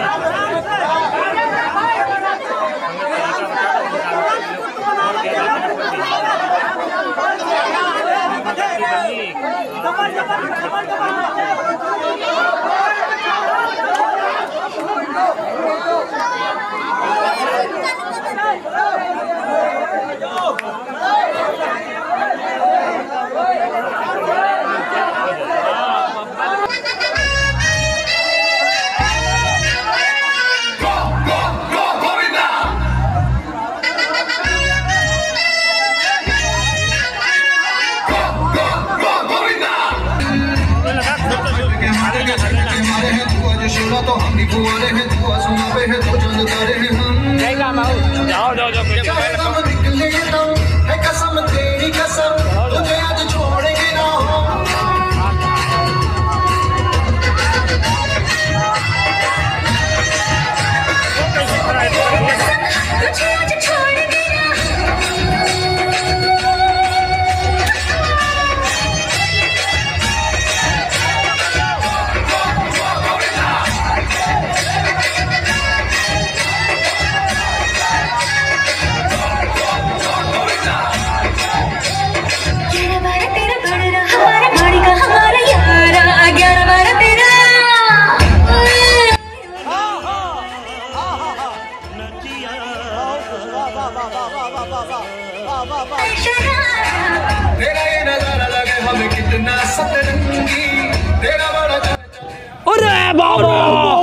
तो हम भी कुंवारे हैं, दुआ सुना पे है तो चंद तारे हैं हम। जाओ जाओ जाओ निकले दम है कसम तेरी कसम, तुझे आज छोड़ेंगे ना हम। तेरा ये नजारा लगे हमें कितना सतरंगी, तेरा बड़ा अरे बाबा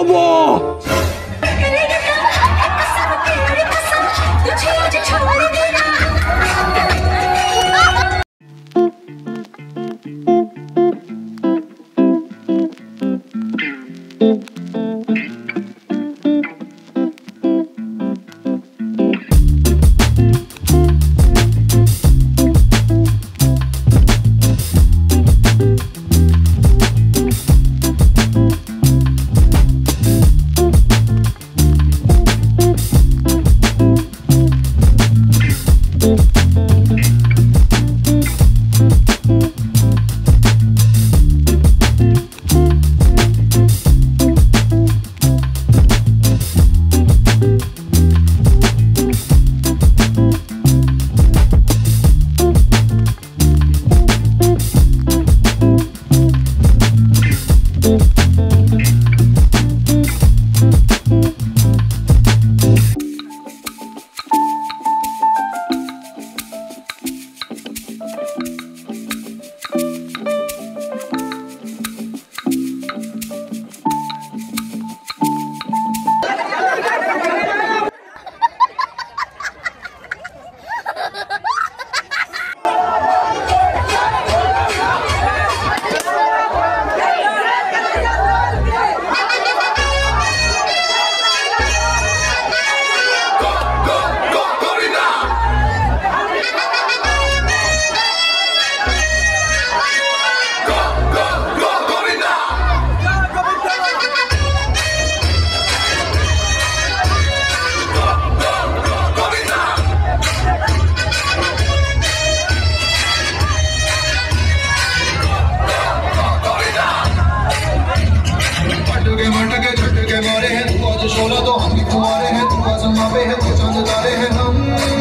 शोला तो हम भी कुंवारे हैं, दुआ समा पे है तो चंद तारे हैं हम।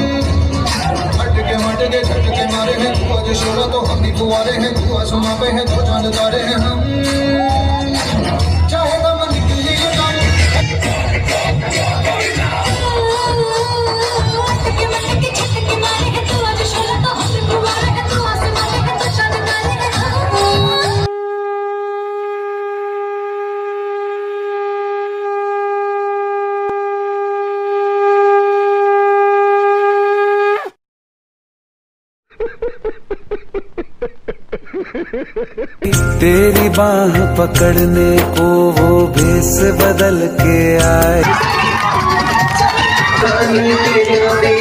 मटके झटके मारे हैं, दुआ जो शोला तो हम भी कुंवारे हैं, दुआ समा पे है तो चंद तारे हैं हम। चाहे दम निकले तेरी बाह पकड़ने को वो भेस बदल के आए।